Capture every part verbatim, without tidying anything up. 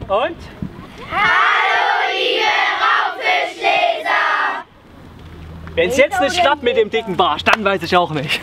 Und? Hallo liebe Raubfischleser! Wenn es jetzt nicht klappt mit dem dicken Barsch, dann weiß ich auch nicht.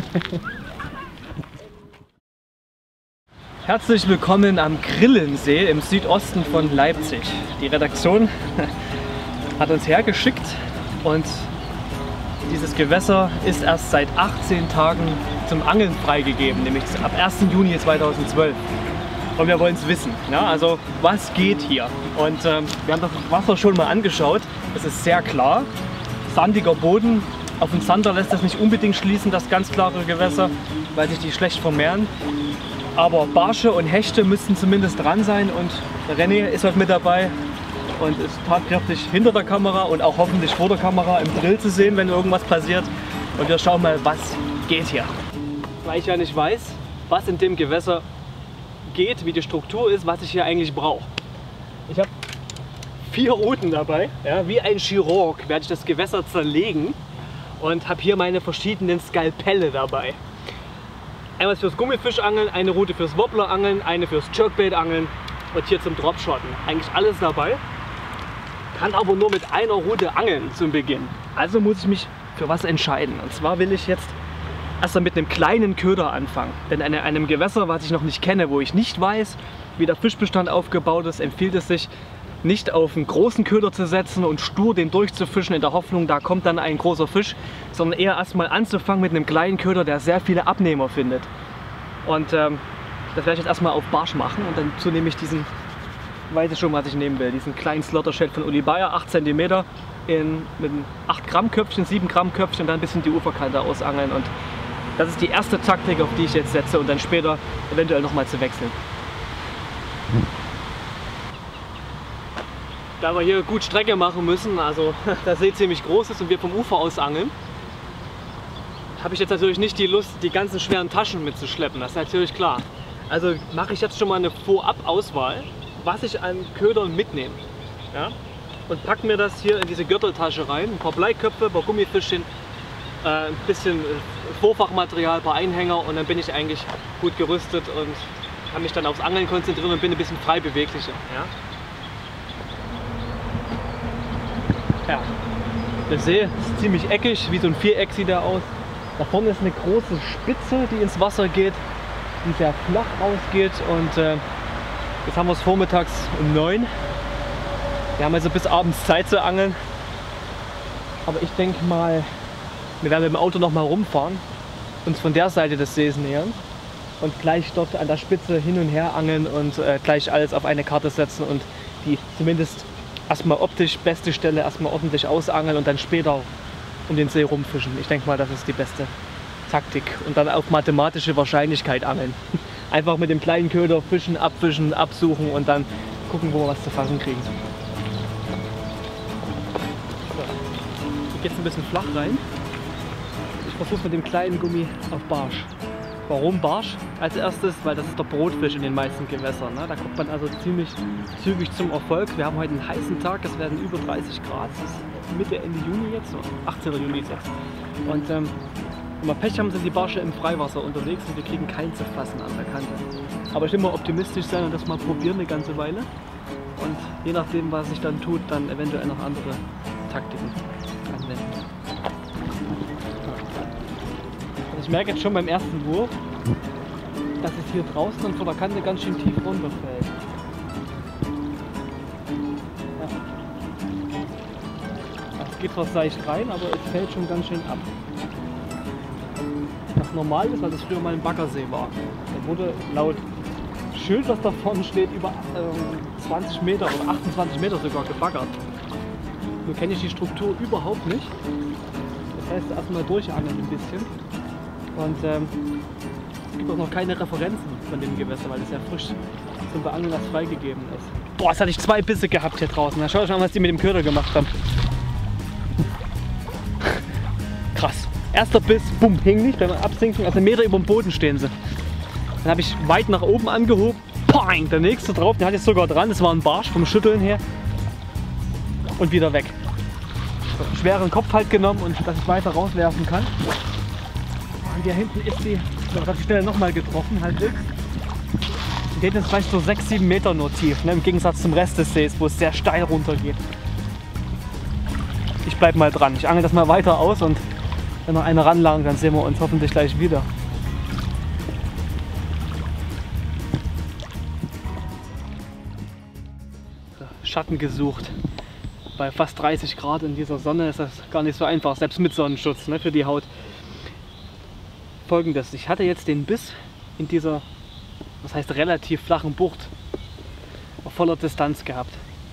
Herzlich willkommen am Grillensee im Südosten von Leipzig. Die Redaktion hat uns hergeschickt und dieses Gewässer ist erst seit achtzehn Tagen zum Angeln freigegeben, nämlich ab ersten Juni zweitausendzwölf. Und wir wollen es wissen, ja, also was geht hier? Und ähm, wir haben das Wasser schon mal angeschaut. Es ist sehr klar, sandiger Boden. Auf den Sander lässt das nicht unbedingt schließen, das ganz klare Gewässer, weil sich die schlecht vermehren. Aber Barsche und Hechte müssten zumindest dran sein und René ist heute mit dabei und ist tatkräftig hinter der Kamera und auch hoffentlich vor der Kamera im Drill zu sehen, wenn irgendwas passiert. Und wir schauen mal, was geht hier. Weil ich ja nicht weiß, was in dem Gewässer geht, wie die Struktur ist, was ich hier eigentlich brauche. Ich habe vier Routen dabei, ja, wie ein Chirurg werde ich das Gewässer zerlegen und habe hier meine verschiedenen Skalpelle dabei. Einmal fürs Gummifischangeln, eine Route fürs Wobblerangeln, eine fürs Jerkbait-Angeln und hier zum Dropshotten. Eigentlich alles dabei. Kann aber nur mit einer Route angeln zum Beginn. Also muss ich mich für was entscheiden. Und zwar will ich jetzt erstmal mit einem kleinen Köder anfangen. Denn in einem Gewässer, was ich noch nicht kenne, wo ich nicht weiß, wie der Fischbestand aufgebaut ist, empfiehlt es sich, nicht auf einen großen Köder zu setzen und stur den durchzufischen in der Hoffnung, da kommt dann ein großer Fisch, sondern eher erstmal anzufangen mit einem kleinen Köder, der sehr viele Abnehmer findet. Und ähm, das werde ich jetzt erstmal auf Barsch machen und dann so nehme ich diesen, weiß ich schon, was ich nehmen will, diesen kleinen Slaughter-Shad von Uli Bayer, acht Zentimeter, in, mit einem acht Gramm Köpfchen, sieben Gramm Köpfchen und dann ein bisschen die Uferkante ausangeln. Und das ist die erste Taktik, auf die ich jetzt setze und dann später eventuell nochmal zu wechseln. Da wir hier gut Strecke machen müssen, also der See ziemlich groß ist und wir vom Ufer aus angeln, habe ich jetzt natürlich nicht die Lust, die ganzen schweren Taschen mitzuschleppen, das ist natürlich klar. Also mache ich jetzt schon mal eine Vorab-Auswahl, was ich an Ködern mitnehme. Ja? Und packe mir das hier in diese Gürteltasche rein, ein paar Bleiköpfe, ein paar Gummifischchen, äh, ein bisschen Vorfachmaterial, ein paar Einhänger und dann bin ich eigentlich gut gerüstet und kann mich dann aufs Angeln konzentrieren und bin ein bisschen frei beweglicher. Ja? Ja, der See ist ziemlich eckig, wie so ein Viereck sieht er aus. Da vorne ist eine große Spitze, die ins Wasser geht und sehr flach ausgeht. Und äh, jetzt haben wir es vormittags um neun. Wir haben also bis abends Zeit zu angeln. Aber ich denke mal, wir werden mit dem Auto noch mal rumfahren, uns von der Seite des Sees nähern und gleich dort an der Spitze hin und her angeln und äh, gleich alles auf eine Karte setzen und die zumindest erstmal optisch beste Stelle erstmal ordentlich ausangeln und dann später um den See rumfischen. Ich denke mal, das ist die beste Taktik. Und dann auf mathematische Wahrscheinlichkeit angeln. Einfach mit dem kleinen Köder fischen, abfischen, absuchen und dann gucken, wo wir was zu fassen kriegen. So. Hier geht es ein bisschen flach rein. Ich versuche mit dem kleinen Gummi auf Barsch. Warum Barsch als erstes? Weil das ist der Brotfisch in den meisten Gewässern. Ne? Da kommt man also ziemlich zügig zum Erfolg. Wir haben heute einen heißen Tag, es werden über dreißig Grad. Das ist Mitte, Ende Juni jetzt, so achtzehnten Juni jetzt. Und ähm, wenn wir Pech haben, sind die Barsche im Freiwasser unterwegs und wir kriegen keinen zu fassen an der Kante. Aber ich will mal optimistisch sein und das mal probieren eine ganze Weile. Und je nachdem, was sich dann tut, dann eventuell noch andere Taktiken anwenden. Ich merke jetzt schon beim ersten Wurf, dass es hier draußen und vor der Kante ganz schön tief runterfällt. Ja. Es geht zwar seicht rein, aber es fällt schon ganz schön ab. Was normal ist, weil das früher mal ein Baggersee war. Da wurde laut Schild, was da vorne steht, über ähm, zwanzig Meter oder achtundzwanzig Meter sogar gebaggert. Nun kenne ich die Struktur überhaupt nicht. Das heißt, erstmal durchangeln ein bisschen. Und ähm, es gibt auch noch keine Referenzen von dem Gewässer, weil es ja frisch zum Beangeln erst freigegeben ist. Boah, jetzt hatte ich zwei Bisse gehabt hier draußen. Da schau ich mal, was die mit dem Köder gemacht haben. Krass. Erster Biss, bumm, hing nicht beim Absinken, also einen Meter über dem Boden stehen sie. Dann habe ich weit nach oben angehoben, poing, der nächste drauf, den hatte ich sogar dran, das war ein Barsch vom Schütteln her. Und wieder weg. So, einen schweren Kopf halt genommen und dass ich weiter rauswerfen kann. Und hier hinten ist die, ich habe die Stelle nochmal getroffen, halbwegs. Der ist vielleicht so sechs, sieben Meter nur tief, ne? Im Gegensatz zum Rest des Sees, wo es sehr steil runter geht. Ich bleib mal dran. Ich angel das mal weiter aus und wenn noch eine ranlangt, dann sehen wir uns hoffentlich gleich wieder. Schatten gesucht. Bei fast dreißig Grad in dieser Sonne ist das gar nicht so einfach, selbst mit Sonnenschutz, ne, für die Haut. Folgendes, ich hatte jetzt den Biss in dieser, was heißt relativ flachen Bucht auf voller Distanz gehabt.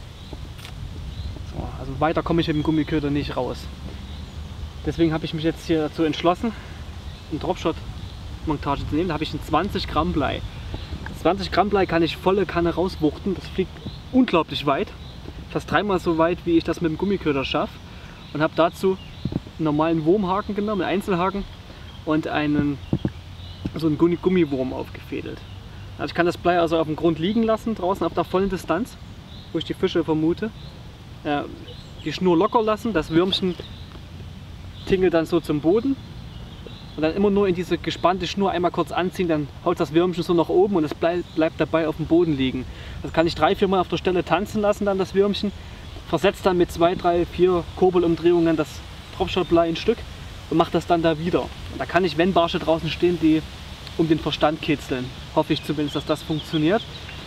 So, also weiter komme ich mit dem Gummiköder nicht raus. Deswegen habe ich mich jetzt hier dazu entschlossen, eine Dropshot-Montage zu nehmen. Da habe ich ein zwanzig Gramm Blei. zwanzig Gramm Blei kann ich volle Kanne rauswuchten, das fliegt unglaublich weit. Fast dreimal so weit, wie ich das mit dem Gummiköder schaffe. Und habe dazu einen normalen Wurmhaken genommen, einen Einzelhaken und einen so einen Gummiwurm aufgefädelt. Also ich kann das Blei also auf dem Grund liegen lassen, draußen auf der vollen Distanz, wo ich die Fische vermute. Äh, die Schnur locker lassen, das Würmchen tingelt dann so zum Boden. Und dann immer nur in diese gespannte Schnur einmal kurz anziehen, dann haut das Würmchen so nach oben und es bleib, bleibt dabei auf dem Boden liegen. Das kann ich drei, vier Mal auf der Stelle tanzen lassen, dann das Würmchen. Versetzt dann mit zwei, drei, vier Kurbelumdrehungen das Dropshot-Blei ein Stück und macht das dann da wieder. Und da kann ich, wenn Barsche draußen stehen, die um den Verstand kitzeln. Hoffe ich zumindest, dass das funktioniert.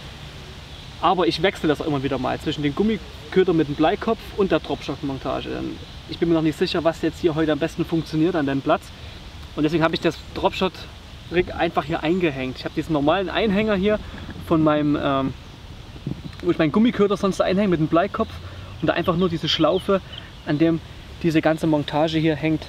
Aber ich wechsle das auch immer wieder mal zwischen den Gummiköder mit dem Bleikopf und der Dropshot-Montage. Ich bin mir noch nicht sicher, was jetzt hier heute am besten funktioniert an dem Platz. Und deswegen habe ich das Dropshot-Rig einfach hier eingehängt. Ich habe diesen normalen Einhänger hier von meinem, ähm, wo ich meinen Gummiköder sonst einhänge mit dem Bleikopf und da einfach nur diese Schlaufe, an dem diese ganze Montage hier hängt,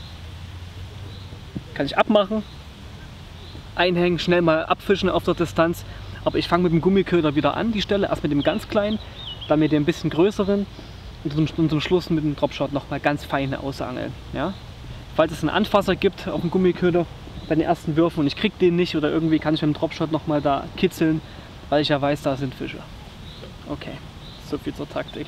kann ich abmachen, einhängen, schnell mal abfischen auf der Distanz. Aber ich fange mit dem Gummiköder wieder an, die Stelle, erst mit dem ganz kleinen, dann mit dem bisschen größeren und zum, und zum Schluss mit dem Dropshot nochmal ganz feine ausangeln. Ja? Falls es einen Anfasser gibt auf dem Gummiköder bei den ersten Würfen und ich kriege den nicht oder irgendwie, kann ich mit dem Dropshot nochmal da kitzeln, weil ich ja weiß, da sind Fische. Okay, so viel zur Taktik.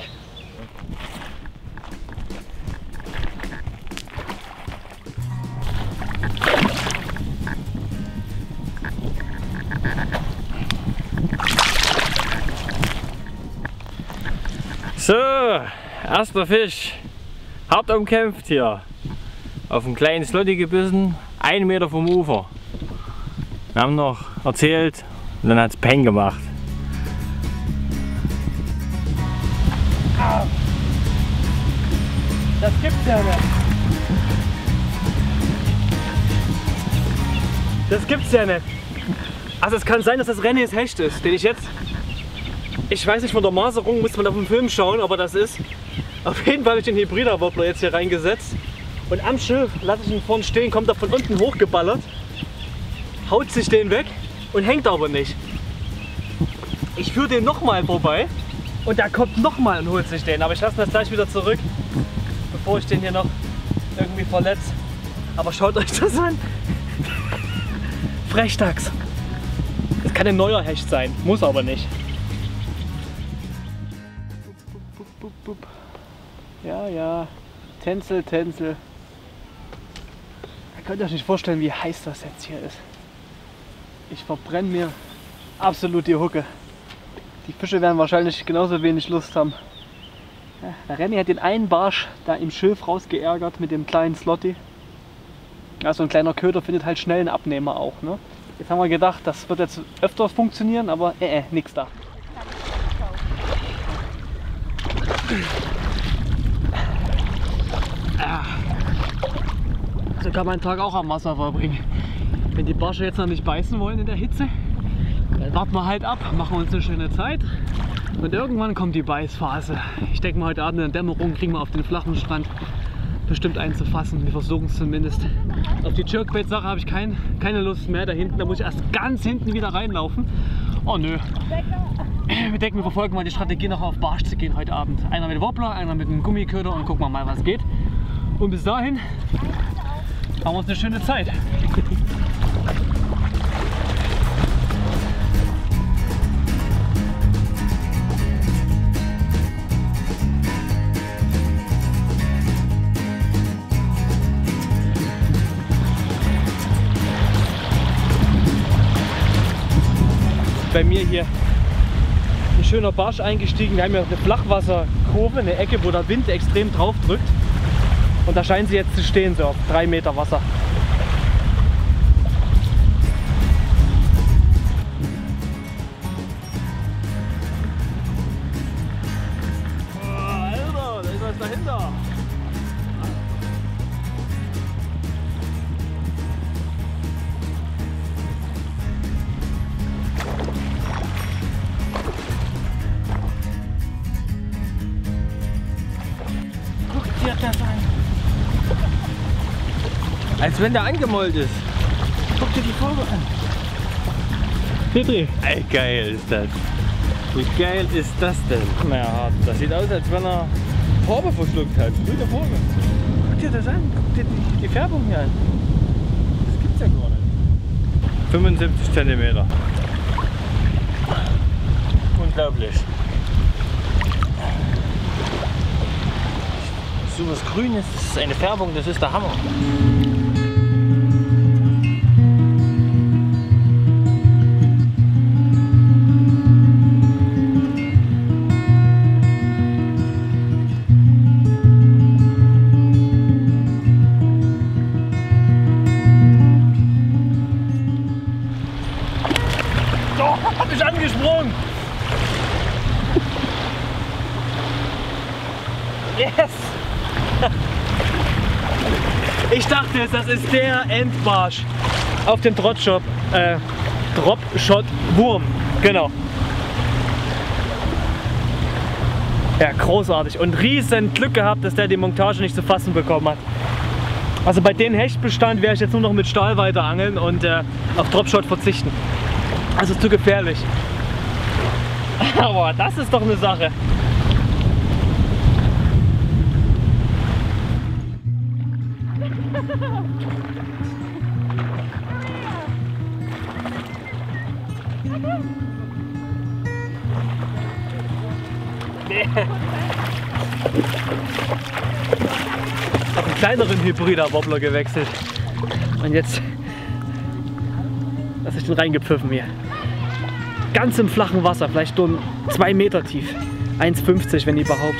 So, erster Fisch, hart umkämpft hier. Auf einen kleinen Slotti gebissen, einen Meter vom Ufer. Wir haben noch erzählt und dann hat es Peng gemacht. Das gibt's ja nicht. Das gibt's ja nicht. Also es kann sein, dass das Rennes Hecht ist, den ich jetzt... Ich weiß nicht, von der Maserung muss man auf dem Film schauen, aber das ist... Auf jeden Fall habe ich den Hybrida-Wobbler jetzt hier reingesetzt. Und am Schiff lasse ich ihn vorne stehen, kommt er von unten hochgeballert, haut sich den weg und hängt aber nicht. Ich führe den nochmal vorbei und der kommt nochmal und holt sich den. Aber ich lasse ihn jetzt gleich wieder zurück, bevor ich den hier noch irgendwie verletze. Aber schaut euch das an. Frechdachs. Das kann ein neuer Hecht sein, muss aber nicht. Ja, ja. Tänzel, Tänzel. Ihr könnt euch nicht vorstellen, wie heiß das jetzt hier ist. Ich verbrenne mir absolut die Hucke. Die Fische werden wahrscheinlich genauso wenig Lust haben. Ja, der Renny hat den einen Barsch da im Schilf rausgeärgert mit dem kleinen Slotti. Ja, so ein kleiner Köder findet halt schnell einen Abnehmer auch. Ne? Jetzt haben wir gedacht, das wird jetzt öfter funktionieren, aber äh, äh nix da. So kann man einen Tag auch am Wasser verbringen. Wenn die Barsche jetzt noch nicht beißen wollen in der Hitze, dann warten wir halt ab, machen uns eine schöne Zeit und irgendwann kommt die Beißphase. Ich denke mal, heute Abend in der Dämmerung kriegen wir auf den flachen Strand bestimmt einen zu fassen. Wir versuchen es zumindest. Auf die Jerkbait-Sache habe ich kein, keine Lust mehr. Da hinten, da muss ich erst ganz hinten wieder reinlaufen. Oh nö. Wir denken, wir verfolgen mal die Strategie, noch auf Barsch zu gehen heute Abend. Einer mit Wobbler, einer mit einem Gummiköder und gucken wir mal, was geht. Und bis dahin haben wir uns eine schöne Zeit. bei mir hier ein schöner Barsch eingestiegen. Wir haben hier eine Flachwasserkurve, eine Ecke, wo der Wind extrem drauf drückt. Und da scheinen sie jetzt zu stehen, so auf drei Meter Wasser. Oh, Alter, da ist was dahinter. Guck dir das an. Als wenn der angemollt ist. Guck dir die Farbe an. Petri. Ey, geil ist das. Wie geil ist das denn? Naja, Das sieht aus, als wenn er Farbe verschluckt hat. Grüne Farbe. guck dir das an. Guck dir die, die Färbung hier an. Das gibt's ja gar nicht. fünfundsiebzig Zentimeter. Unglaublich. So was Grünes, das ist eine Färbung, das ist der Hammer. Oh, hab mich angesprungen! Yes! Ich dachte jetzt, das ist der Endbarsch auf dem Dropshot, äh, Dropshot Wurm. Genau. Ja, großartig. Und riesen Glück gehabt, dass der die Montage nicht zu fassen bekommen hat. Also bei dem Hechtbestand werde ich jetzt nur noch mit Stahl weiter angeln und äh, auf Dropshot verzichten. Also zu gefährlich. Aber das ist doch eine Sache. Nee. Ich habe einen kleineren Hybrider-Wobbler gewechselt. Und jetzt lasse ich den reingepfiffen hier. Ganz im flachen Wasser, vielleicht nur zwei Meter tief. eins fünfzig, wenn überhaupt.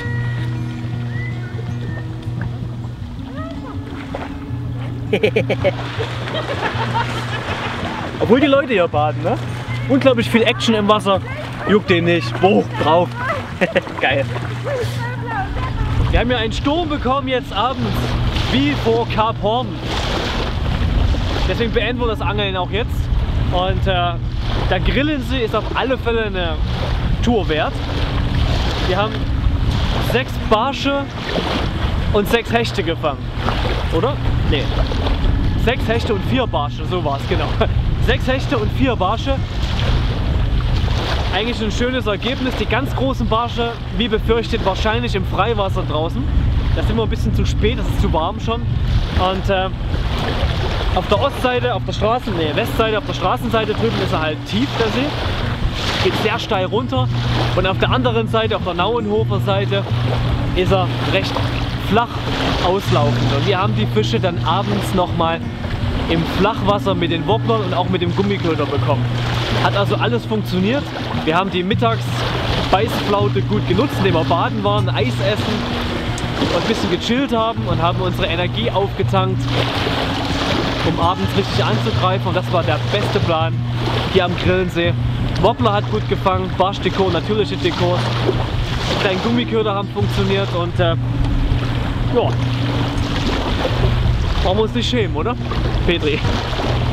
Obwohl die Leute hier baden, ne? Unglaublich viel Action im Wasser. Juckt den nicht. Hoch drauf. Geil. Wir haben ja einen Sturm bekommen jetzt abends. Wie vor Kap Horn. Deswegen beenden wir das Angeln auch jetzt. Und äh, der Grillensee ist auf alle Fälle eine Tour wert. Wir haben sechs Barsche und sechs Hechte gefangen. Oder? Nee. Sechs Hechte und vier Barsche, so war es, genau. Sechs Hechte und vier Barsche. Eigentlich ein schönes Ergebnis. Die ganz großen Barsche, wie befürchtet, wahrscheinlich im Freiwasser draußen. Da sind wir ein bisschen zu spät, das ist zu warm schon. Und äh, auf der Ostseite, auf der Straßen, nee, Westseite, auf der Straßenseite drüben ist er halt tief, der See. Geht sehr steil runter. Und auf der anderen Seite, auf der Nauenhofer Seite, ist er recht flach auslaufend. Und wir haben die Fische dann abends nochmal im Flachwasser mit den Wobblern und auch mit dem Gummiköder bekommen. Hat also alles funktioniert. Wir haben die Mittags-Beißflaute gut genutzt, indem wir baden waren, Eis essen und ein bisschen gechillt haben und haben unsere Energie aufgetankt, um abends richtig anzugreifen. Und das war der beste Plan hier am Grillensee. Wobbler hat gut gefangen, Barschdekor, natürliche Dekors, kleine Gummiköder haben funktioniert und äh, ja, brauchen wir uns nicht schämen, oder? Petri.